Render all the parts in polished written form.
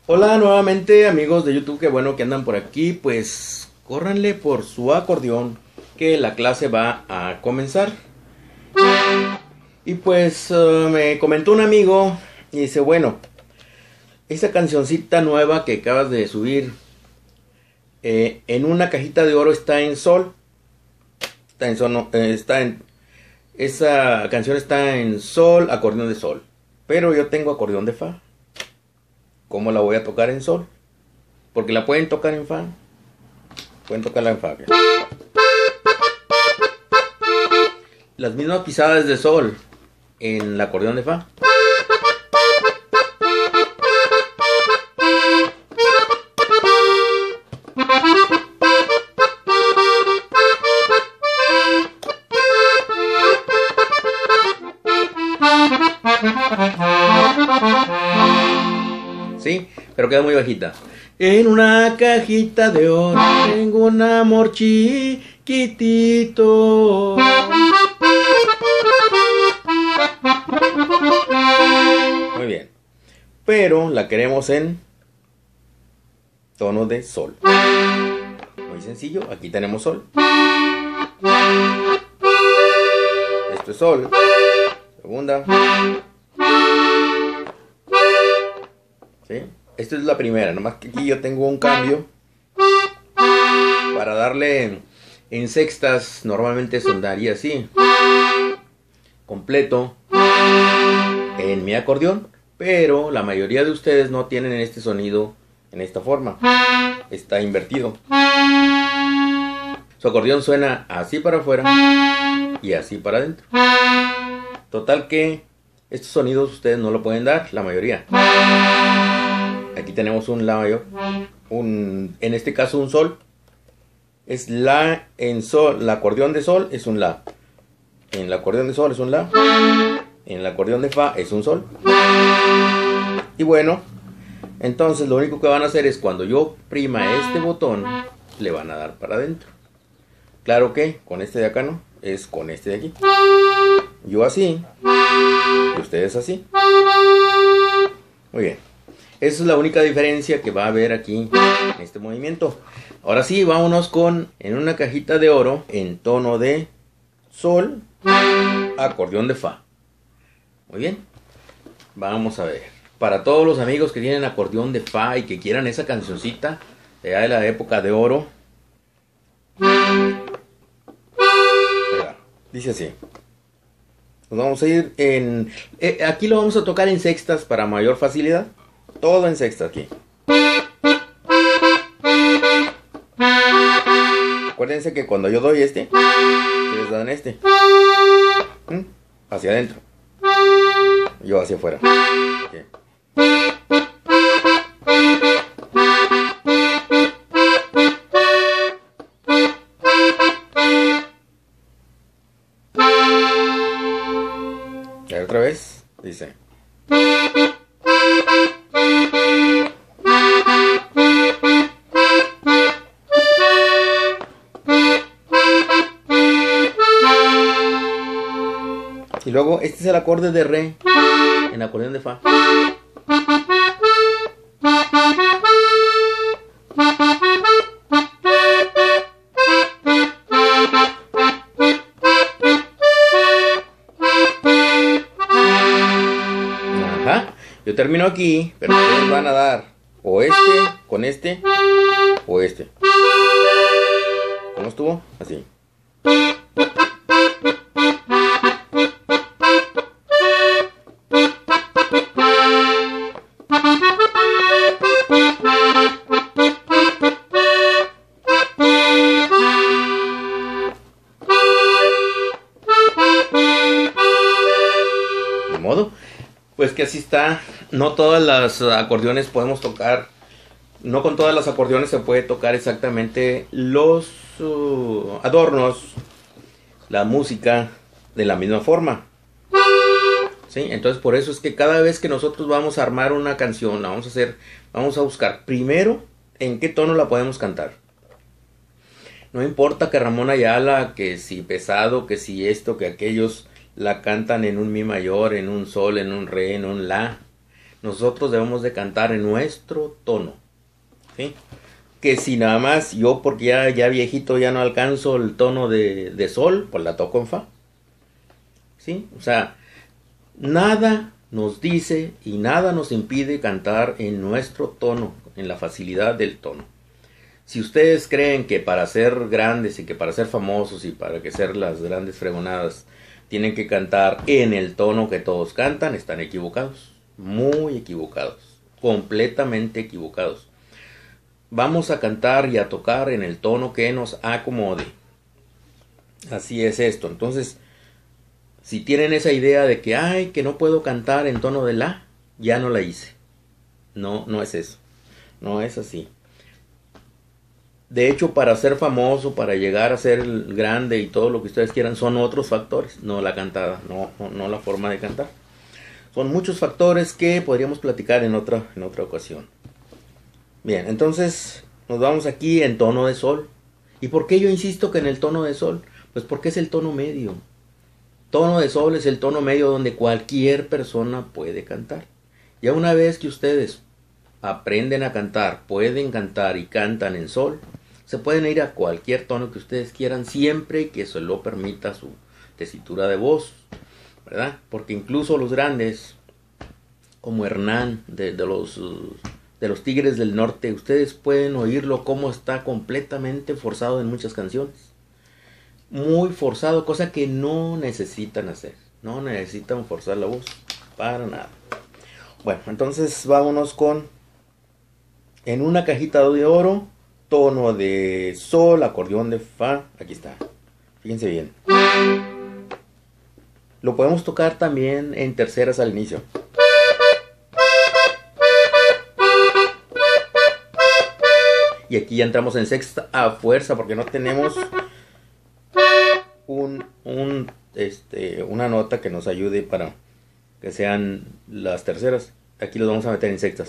Hola nuevamente amigos de YouTube, qué bueno que andan por aquí. Pues córranle por su acordeón que la clase va a comenzar. Y pues me comentó un amigo y dice, bueno, esa cancioncita nueva que acabas de subir en una cajita de oro está en sol. Está en sol, no, esa canción está en sol, acordeón de sol. Pero yo tengo acordeón de fa. ¿Cómo la voy a tocar en sol? Porque la pueden tocar en fa. Pueden tocarla en fa. Las mismas pisadas de sol en el acordeón de fa. Sí, pero queda muy bajita. En una cajita de oro tengo un amor chiquitito. Muy bien. Pero la queremos en tono de sol. Muy sencillo, aquí tenemos sol. Esto es sol. Segunda. ¿Sí? Esta es la primera, nomás que aquí yo tengo un cambio para darle en sextas. Normalmente sonaría así, completo en mi acordeón, pero la mayoría de ustedes no tienen este sonido en esta forma, está invertido. Su acordeón suena así para afuera y así para adentro. Total que estos sonidos ustedes no lo pueden dar, la mayoría. Aquí tenemos un la mayor, en este caso un sol, es la en sol, el acordeón de sol es un la, en el acordeón de sol es un la, en el acordeón de fa es un sol. Y bueno, entonces lo único que van a hacer es cuando yo prima este botón, le van a dar para adentro. Claro que con este de acá no, es con este de aquí. Yo así, y ustedes así. Muy bien. Esa es la única diferencia que va a haber aquí en este movimiento. Ahora sí, vámonos con en una cajita de oro en tono de sol, acordeón de fa. Muy bien. Vamos a ver. Para todos los amigos que tienen acordeón de fa y que quieran esa cancioncita de la época de oro. Dice así. Nos vamos a ir en... aquí lo vamos a tocar en sextas para mayor facilidad. Todo en sexta aquí. Acuérdense que cuando yo doy este, ustedes dan este. Hacia adentro. Yo hacia afuera. Okay. Y otra vez, dice. Y luego este es el acorde de re en acordeón de fa. Ajá. Yo termino aquí, pero ustedes van a dar o este, con este, o este. ¿Cómo estuvo? Así. De modo, pues que así está. No todas las acordeones podemos tocar. No con todas las acordeones se puede tocar exactamente los adornos, la música de la misma forma. ¿Sí? Entonces por eso es que cada vez que nosotros vamos a armar una canción, la vamos a hacer, vamos a buscar primero en qué tono la podemos cantar. No importa que Ramón Ayala, que si pesado, que si esto, que aquellos la cantan en un mi mayor, en un sol, en un re, en un la. nosotros debemos de cantar en nuestro tono, ¿sí? Que si nada más yo, porque ya viejito, ya no alcanzo el tono de sol, pues la toco en fa, ¿sí? O sea, nada nos dice y nada nos impide cantar en nuestro tono, en la facilidad del tono. Si ustedes creen que para ser grandes y que para ser famosos y para que ser las grandes fregonadas tienen que cantar en el tono que todos cantan, están equivocados, muy equivocados, completamente equivocados. Vamos a cantar y a tocar en el tono que nos acomode. Así es esto. Entonces, si tienen esa idea de que, ay, que no puedo cantar en tono de la, ya no la hice. No, no es eso. No es así. De hecho, para ser famoso, para llegar a ser grande y todo lo que ustedes quieran, son otros factores. No la cantada, no la forma de cantar. Son muchos factores que podríamos platicar en otra ocasión. Bien, entonces nos vamos aquí en tono de sol. ¿Y por qué yo insisto que en el tono de sol? Pues porque es el tono medio. Tono de sol es el tono medio donde cualquier persona puede cantar. Ya una vez que ustedes aprenden a cantar, pueden cantar y cantan en sol, se pueden ir a cualquier tono que ustedes quieran, siempre que se lo permita su tesitura de voz, ¿verdad? Porque incluso los grandes, como Hernán, de los Tigres del Norte, ustedes pueden oírlo como está completamente forzado en muchas canciones. Muy forzado, cosa que no necesitan hacer. No necesitan forzar la voz, para nada. Bueno, entonces vámonos con en una cajita de oro, tono de sol, acordeón de fa. Aquí está, fíjense bien. Lo podemos tocar también en terceras al inicio. Y aquí ya entramos en sexta a fuerza porque no tenemos una nota que nos ayude para que sean las terceras. Aquí los vamos a meter en sextas.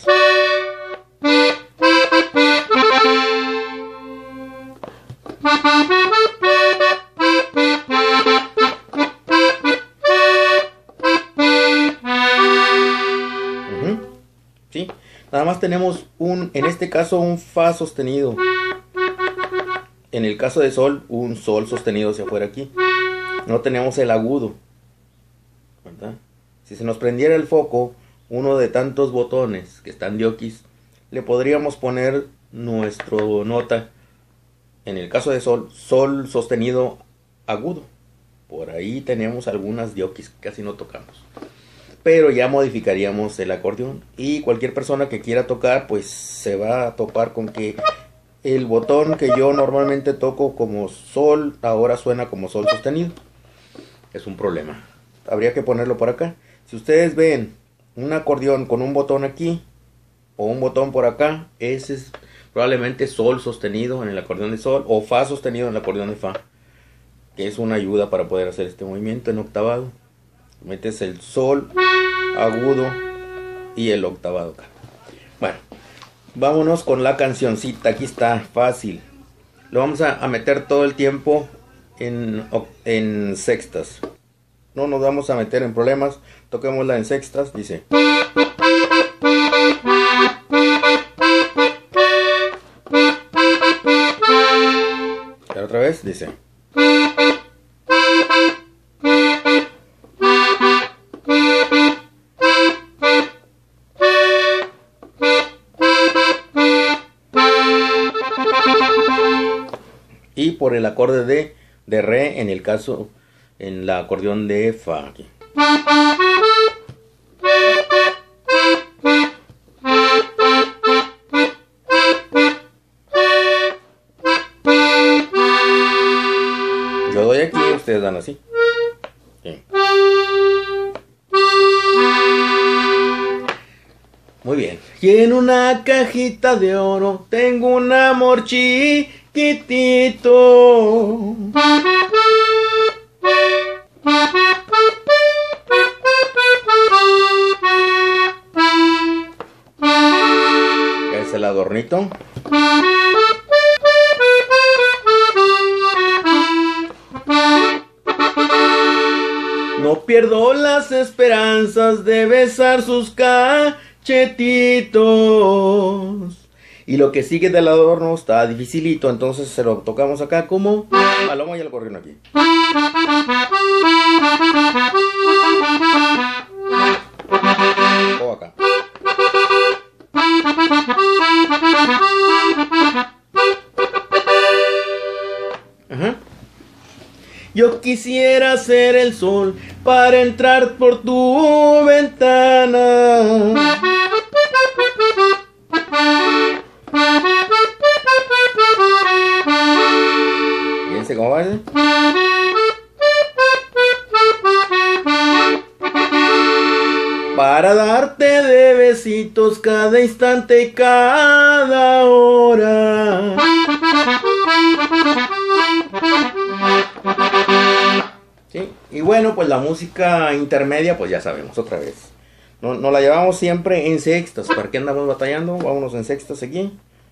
¿Sí? Nada más tenemos en este caso un fa sostenido. En el caso de sol, un sol sostenido hacia afuera aquí. No tenemos el agudo, ¿verdad? Si se nos prendiera el foco, uno de tantos botones que están diokis, le podríamos poner nuestra nota. En el caso de sol, sol sostenido agudo. Por ahí tenemos algunas diokis que casi no tocamos. Pero ya modificaríamos el acordeón. Y cualquier persona que quiera tocar, pues se va a topar con que el botón que yo normalmente toco como sol, ahora suena como sol sostenido. Es un problema. Habría que ponerlo por acá. Si ustedes ven un acordeón con un botón aquí o un botón por acá, ese es probablemente sol sostenido en el acordeón de sol o fa sostenido en el acordeón de fa, que es una ayuda para poder hacer este movimiento en octavado. Metes el sol agudo y el octavado acá. Bueno, vámonos con la cancioncita. Aquí está, fácil. Lo vamos a meter todo el tiempo en sextas. No nos vamos a meter en problemas. Toquémosla en sextas. Dice. Y otra vez dice. Y por el acorde de re en el caso, en la acordeón de fa aquí. Yo doy aquí, ustedes dan así. Sí. Muy bien. Y en una cajita de oro tengo un amor chiquitito. Es el adornito. No pierdo las esperanzas de besar sus cachetes. chetitos. Y lo que sigue del adorno está dificilito, entonces se lo tocamos acá como paloma y el acordeón aquí. O acá. Ajá. Yo quisiera ser el sol para entrar por tu ventana. Fíjense cómo va ese. Para darte de besitos cada instante y cada hora. ¿Sí? Y bueno, pues la música intermedia, pues ya sabemos otra vez. No la llevamos siempre en sextas. ¿Para qué andamos batallando? Vámonos en sextas aquí.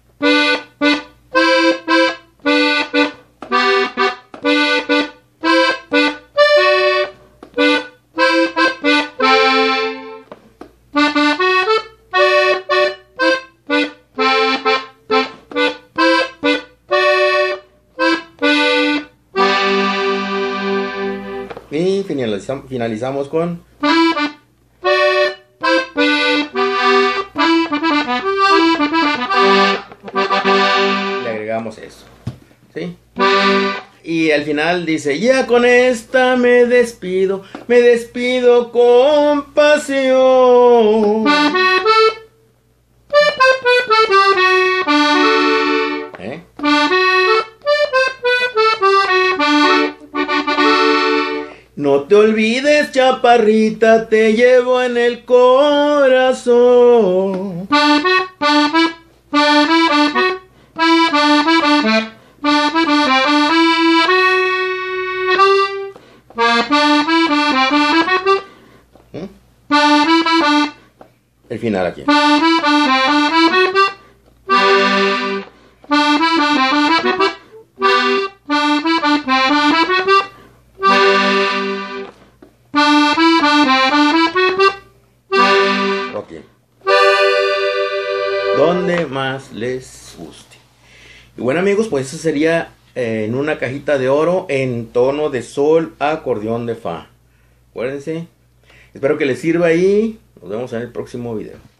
Y finalizamos con... Le agregamos eso, ¿sí? Y al final dice, ya con esta me despido con pasión. ¿Eh? No te olvides, chaparrita, te llevo en el corazón. El final aquí. Ok. Donde más les guste. Y bueno, amigos, pues eso sería en una cajita de oro en tono de sol, acordeón de fa. Acuérdense. Espero que les sirva y nos vemos en el próximo video.